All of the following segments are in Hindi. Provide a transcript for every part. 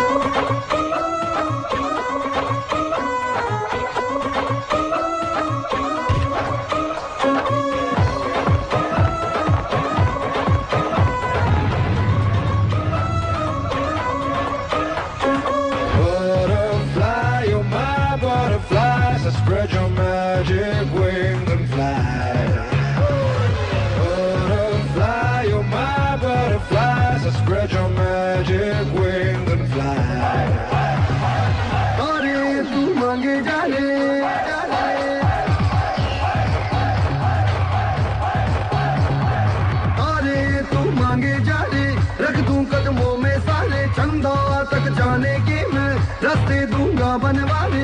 Spread your magic wings and fly. Butterfly, you're my butterfly. So spread your magic wings and fly. Aare tu mange jaane, aare tu mange jaane. Rakh दूं कदमों में सारे चंदा तक जाने के मैं रास्ते दूंगा बनवाने.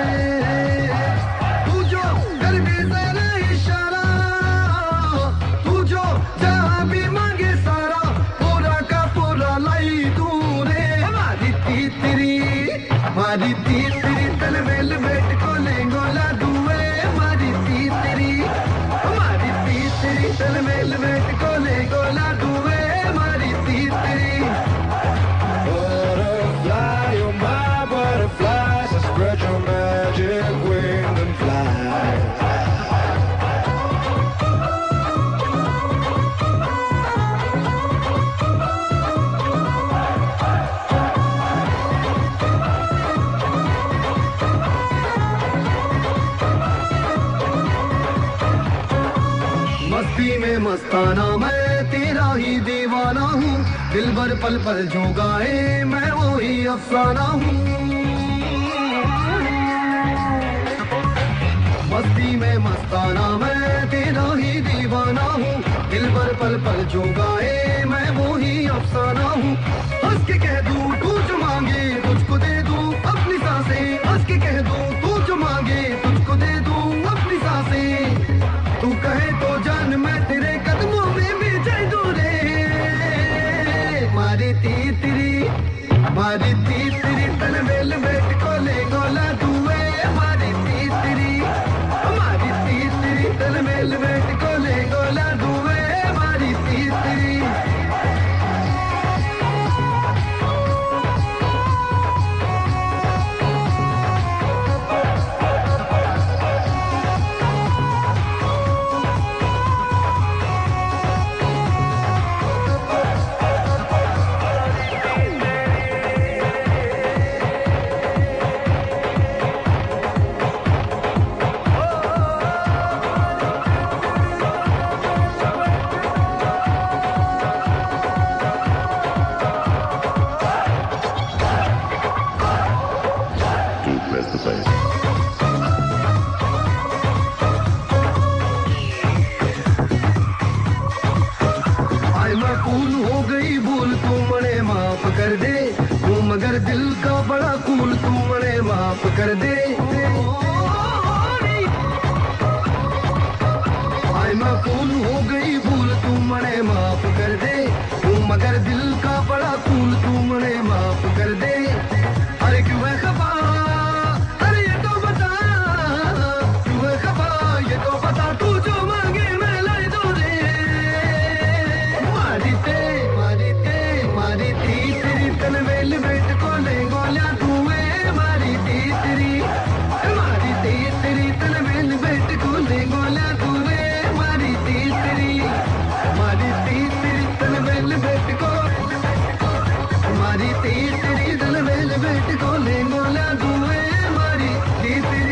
हमारी तीसरी तलवेल बेट को लेंगोला दुए. हमारी तीसरी तलवेल बेट को लेंगोला दुए. हमारी तीसरी. Butterfly, you're my butterfly. So spread your magic wings and fly. मस्ती में मस्ताना मैं तेरा ही दीवाना हूँ. दिल भर पल पल जो गाए मैं वो ही अफसाना हूँ. मस्ती में मस्ताना मैं तेरा ही दीवाना हूँ. दिल भर पल पल जो गाए मैं वो ही अफसाना हूँ. हंस के कह दूँ तू जो मांगे तुझको दे दूँ अपनी सांसें. हंस के कह दूँ तू जो मांगे तुझको दे दूँ अपनी सांसें. तू कहे तो जान मैं तेरे कदमों में भी जाए दूं रे. मारी तीसरी तलवेल बेट को ले गोला दुए. हमारी तीसरी तलवेल बेट को ले गोला दुए. हमारी तीसरी. फूल हो गई भूल तू मने माफ कर दे. तू मगर दिल का बड़ा कूल तू मने माफ कर दे. आय मैं फूल हो गई भूल तू मने माफ कर दे. तू मगर दिल का बड़ा कूल तू मने माफ कर दे. अरे क्यों है खफा, अरे ये तो बता क्यों है खफा. ये तो बता तू जो मांगे मैं लाई दूं रे. मारी तीसरी तलवेल बेट को ले गोला दुए. मारी तीसरी तलवेल बेट को ले गोला दुए. मारी तीसरी तलवेल बेट को. मारी तीसरी तलवेल बेट को ले गोला दुए. मारी तीसरी.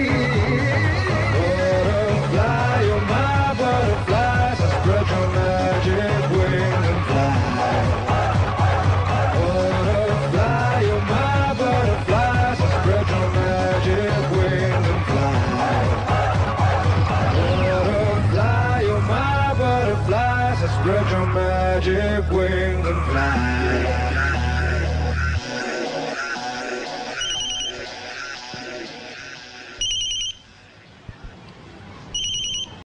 Butterfly, you're my butterfly. So spread your magic wings and fly. Butterfly, you're my butterfly. So spread your magic wings and fly. Butterfly, you're my butterfly. So spread your magic wings and fly.